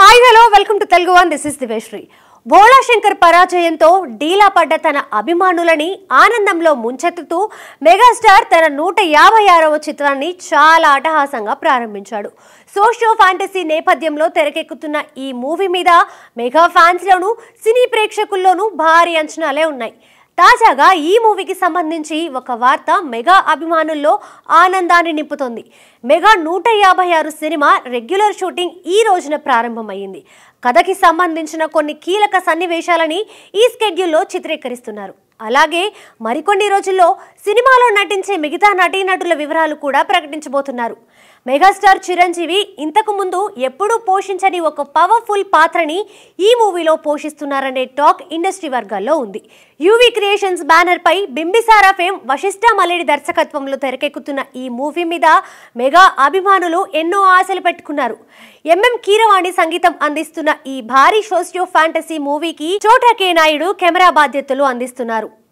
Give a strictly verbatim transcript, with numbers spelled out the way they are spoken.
Hi hello welcome to TeluguOne. This is దివేశ్రీ. భోళా శంకర్ పరాజయంతో డీలా పడ్డ తన అభిమానులని ఆనందంలో ముంచెత్తుతూ మెగాస్టార్ తన నూట యాభై ఆరవ చిత్రాన్ని చాలా అట్టహాసంగా ప్రారంభించాడు. సోషియో ఫ్యాంటసీ నేపథ్యంలో తెరకెక్కుతున్న ఈ మూవీ మీద మెగా ఫ్యాన్స్లోనూ సినీ ప్రేక్షకుల్లోనూ భారీ అంచనాలే ఉన్నాయి. తాజాగా ఈ మూవీకి సంబంధించి ఒక వార్త మెగా అభిమానుల్లో ఆనందాన్ని నింపుతోంది. మెగా నూట యాభై ఆరు సినిమా రెగ్యులర్ షూటింగ్ ఈ రోజున ప్రారంభమైంది. కథకి సంబంధించిన కొన్ని కీలక సన్నివేశాలని ఈ స్కెడ్యూల్లో చిత్రీకరిస్తున్నారు. అలాగే మరికొన్ని రోజుల్లో సినిమాలో నటించే మిగతా నటీనటుల వివరాలు కూడా ప్రకటించబోతున్నారు. మెగాస్టార్ చిరంజీవి ఇంతకు ముందు ఎప్పుడూ పోషించని ఒక పవర్ఫుల్ పాత్రని ఈ మూవీలో పోషిస్తున్నారనే టాక్ ఇండస్ట్రీ వర్గాల్లో ఉంది. యూవీ క్రియేషన్స్ బ్యానర్ పై బింబిసారా ఫేమ్ వశిష్ట మల్లెడి దర్శకత్వంలో తెరకెక్కుతున్న ఈ మూవీ మీద మెగా అభిమానులు ఎన్నో ఆశలు పెట్టుకున్నారు. ఎంఎం కీరవాణి సంగీతం అందిస్తున్న ఈ భారీ సోషియో ఫ్యాంటసీ మూవీకి చోటా కే నాయుడు కెమెరా బాధ్యతలు అందిస్తున్నారు.